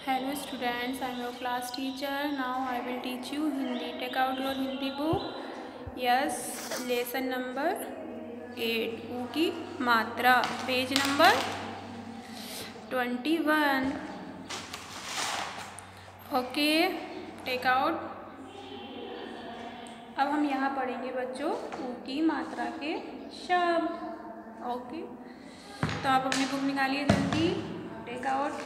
Hello students, I am your class teacher. Now I will teach you Hindi. Take out your Hindi book. Yes, lesson number 8. ऊ की मात्रा. Page number 21. Okay, take out. अब हम यहाँ पढ़ेंगे बच्चों ऊ की मात्रा के शब्द. ओके, तो आप अपनी बुक निकालिए जल्दी. Take out.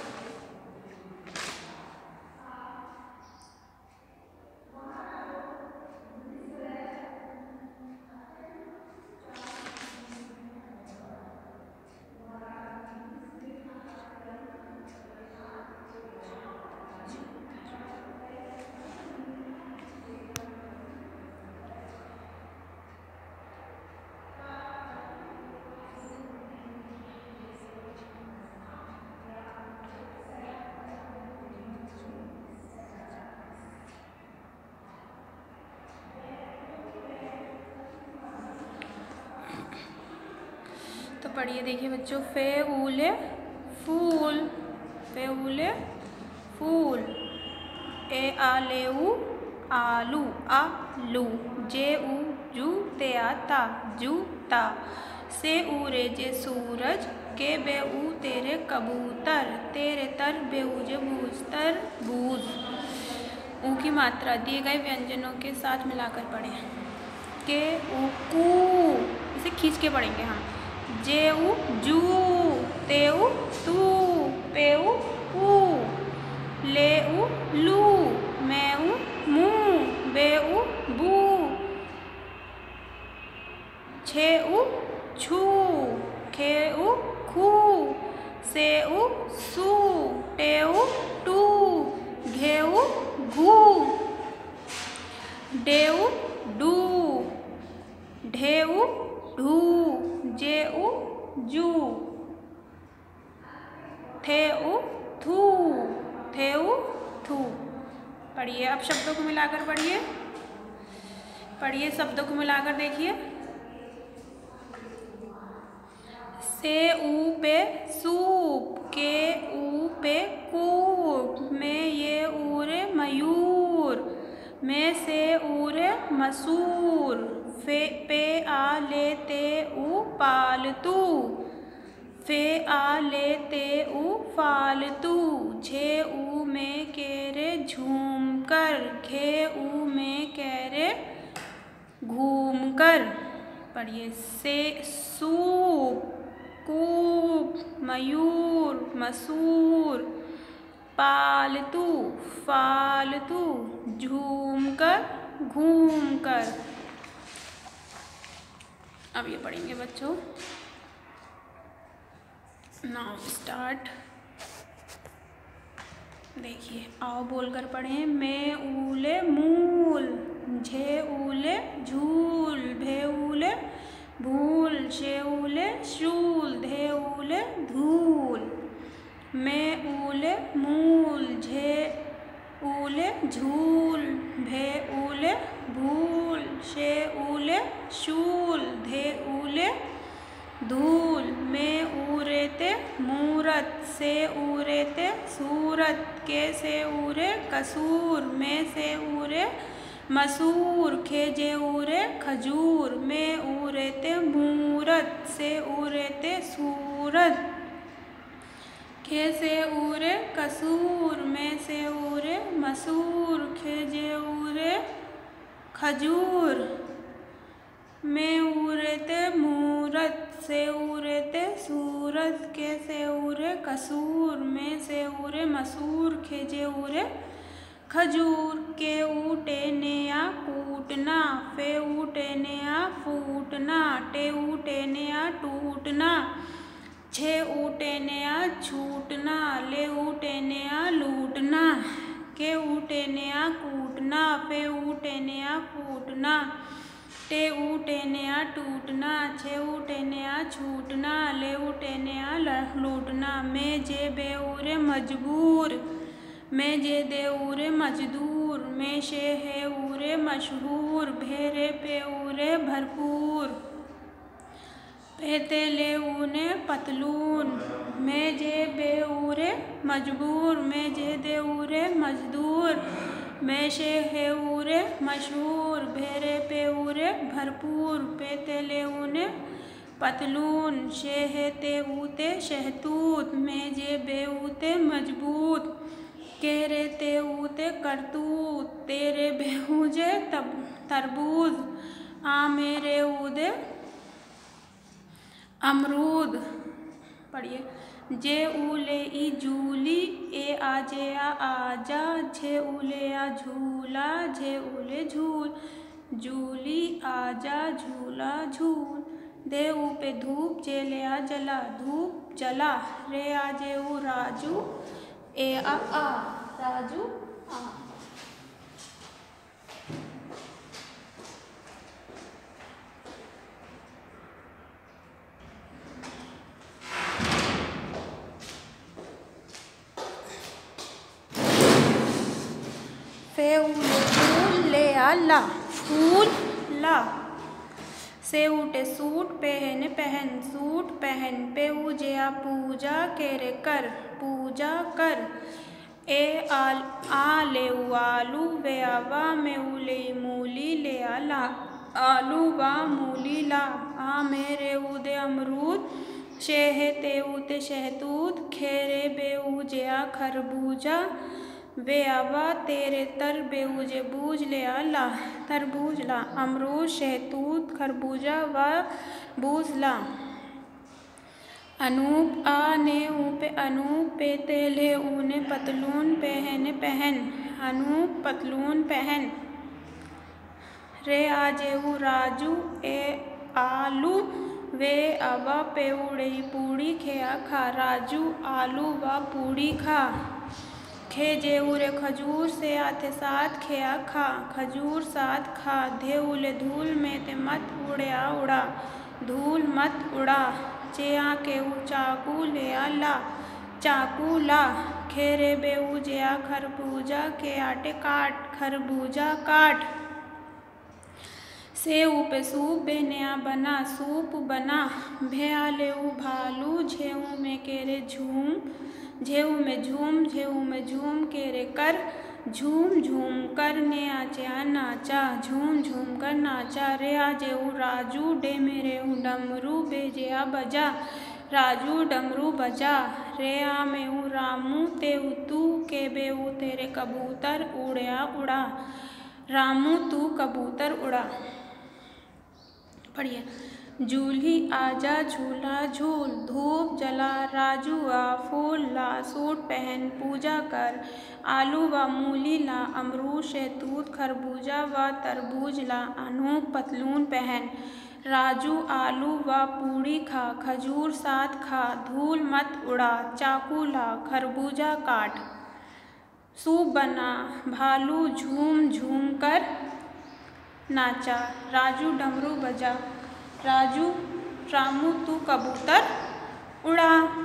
तो पढ़िए, देखिए बच्चों. फेऊले फूल, फेऊले फूल. ए आलेऊ आलू, आलू. जे ऊ जू ते आता, जूता. से ऊरे जे सूरज, के बे ऊ तेरे कबूतर, तेरे तर बेऊजे बूझ, तर बूझ. ऊ की मात्रा दिए गए व्यंजनों के साथ मिलाकर पढ़ें. के ऊ कू, इसे खींच के पढ़ेंगे हम. जेऊ जू, तेऊ तू, पेऊ पू. लेऊ लू, मैऊ मुँह, बेऊ बू. छेऊ छू, खेऊ खू. सेऊ सू, टेऊ टू, घेऊ घू. डेऊ डू, ढेऊ ढू. जेऊ जू, थेऊ थू, थेऊ थू. पढ़िए, अब शब्दों को मिलाकर पढ़िए. पढ़िए, शब्दों को मिलाकर देखिए. से ऊ पे सूप, के ऊ पे कूप. में ये ऊरे मयूर, में से ऊरे मसूर. पे आ लेते ऊ पालतू, फे आ लेते ऊ फालतू. झे ऊ में केरे झूम कर, घे ऊ में केरे घूम कर. पढ़िए. से सूप, कूप, मयूर, मसूर. पालतू, फालतू, झूम कर, घूम कर. अब ये पढ़ेंगे बच्चों. Now start. देखिए, आओ बोलकर पढ़ें. मैं ऊले मूल, झे ऊले झूल, भे ऊले भूल. शे ऊले शूल, धे ऊले धूल. मैं ऊले मूल, झे ऊले झूल, भे ऊले भूल. शे ऊले शूल, धे ऊले धूल. मैं ऊरेते मूरत, से ऊरेते सूरत. के से ऊरे कसूर, में से ऊरे मसूर. खे जे ऊरे खजूर. में ऊरेते मूरत, से ऊरेते सूरत. खे से ऊरे कसूर, में से ऊरे मसूर. खे जे ऊरे खजूर. में ऊरेते मूरत, से ऊरेते सूरत. के से ऊरे कसूर, में से ऊरे मसूर. खे जे ऊरे खजूर. के ऊटे नेया कूटना, फे ऊटे नेया फूटना. टे ऊटे नेया टूटना. छे ऊटे नेया छूटना. ले ऊटे नेया लूटना. के ऊटे नेया कूटना, फे ऊटे नेया फूटना. टे ऊटे नेया टूटना. छे ऊटे नेया छूटना. ले ऊटे नेया लूटना. में जे बेऊरे मजबूर, में जे दे ऊरे मजदूर. में शे है ऊरे मशहूर, भेरे पे ऊरे भरपूर. पेते ले ऊने पतलून, में जे बे उरे मजबूर, में जे दे उरे मजदूर, में शे है उरे मशहूर, भेरे पे उरे भरपूर, पेते ले ऊने पतलून, शे है ते ऊते शहतूत, में जे बे ऊते मजबूत, केरे ते ऊते करतूत, तेरे बेहूजे तरबूज, आ मेरे ऊदे अमरूद। पढ़िए। जे ऊले ई जूली, ए आ जे आ आजा, झे ऊले आ झूला, झे ऊले झूल, जूली आजा झूला झूल, दे ऊ पे धूप, जे ले आ जला, धूप जला, रे आ जे ऊ राजू, ए आ राजू आ। फे ऊले फूल, ले आ ला, फूल ला, से ऊटे सूट, पहन पहन, सूट पहन, पे ऊजे आ पूजा, केरे कर, पूजा कर, ए आ ले ऊ आलू, वे आ वा, में ऊले मूली, ले आ ला, आलू वा मूली ला, आ मेरे ऊदे अमरूद, शे है ते ऊते शहतूत, खेरे बे ऊजे आ खरबूजा, वे आवा तेरे तर बेऊजे बूझ, ले आ ला, तरबूज ला, अमरूद शहतूत खरबूजा व बूझ ला, अनूप, आ ने ऊ पे अनूप, पे ते ले ऊने पतलून, पहन पहन, अनूप पतलून पहन, रे आ जे ऊ राजू, ए आलू, वे आवा पे उड़े पूड़ी, खे आ खा, राजू आलू व पूड़ी खा, खे जे उरे खजूर, से आते साथ, खे आ खा, खजूर साथ खा, धे उले धूल, में ते मत उड़े आ उड़ा, धूल मत उड़ा, चे आ के ऊ चाकू, ले आ ला, चाकू ला, खेरे बे ऊ जे आ खरबूजा, के आटे काट, खरबूजा काट, से ऊ पे सूप, बे नया बना, सूप बना, भे आ ले ऊ भालू, झेऊ में केरे झूम, झेऊ में झूम, झेऊ में झूम, केरे कर, झूम झूम कर, ने आचे आ नाचा, झूम झूम कर नाचा, रे आ जे ऊ राजू, डे मेरे ऊ डमरू, बे जे आ बजा, राजू डमरू बजा, रे आ में ऊ रामू, ते ऊ तू, के बे ऊ तेरे कबूतर, उड़े आ उड़ा, रामू तू कबूतर उड़ा। पढ़िए। जूली आजा झूला झूल, धूप जला, राजू आ फूल ला, सूट पहन, पूजा कर, आलू व मूली ला, अमरूद शहतूत खरबूजा व तरबूज ला, अनूप पतलून पहन, राजू आलू व पूड़ी खा, खजूर साथ खा, धूल मत उड़ा, चाकू ला, खरबूजा काट, सूप बना, भालू झूम झूम कर नाचा, राजू डमरू बजा, रामू तू कबूतर उड़ा।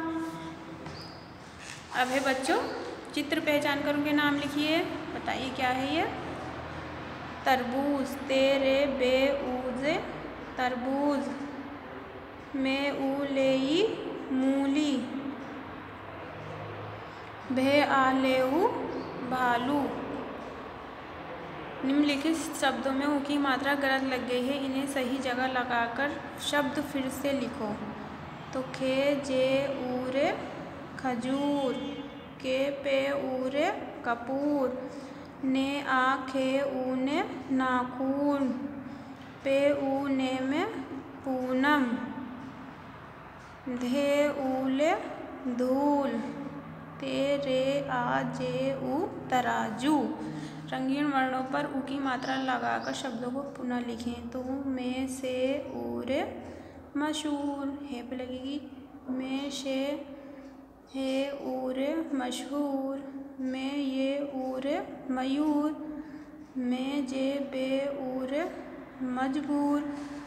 अब है बच्चों, चित्र पहचान कर उनके नाम लिखिए, बताइए क्या है ये। तरबूज, तेरे बे ऊजे तरबूज, में ऊ ले ई मूली, भे आ ले ऊ भालू। निम्नलिखित शब्दों में ऊ की मात्रा गलत लग गई है, इन्हें सही जगह लगाकर शब्द फिर से लिखो। तो खे जे ऊरे खजूर, के पे ऊरे कपूर, ने आ खे ऊने नाखून, पे ऊने में पूनम, धे ऊले धूल, तेरे आ जे ऊ तराजू। रंगीन वर्णों पर ऊ की मात्रा लगाकर शब्दों को पुनः लिखें। तो में से उरे मशहूर, है पे लगेगी, में से है उरे मशहूर, में ये उरे मयूर, में जे बे उरे मजबूर,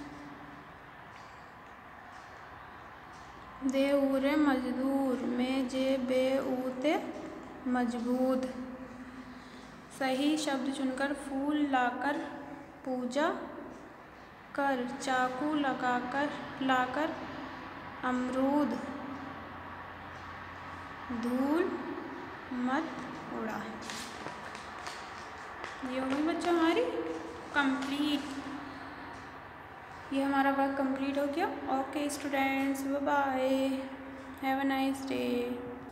दे उरे मजदूर, में जे बे ऊते मजबूत। सही शब्द चुनकर फूल लाकर पूजा कर, चाकू लाकर अमरूद, धूल मत उड़ा। ये हो गई बच्चों हमारी कंप्लीट। ये हमारा वर्क कंप्लीट हो गया। Okay students, bye bye, have a nice day.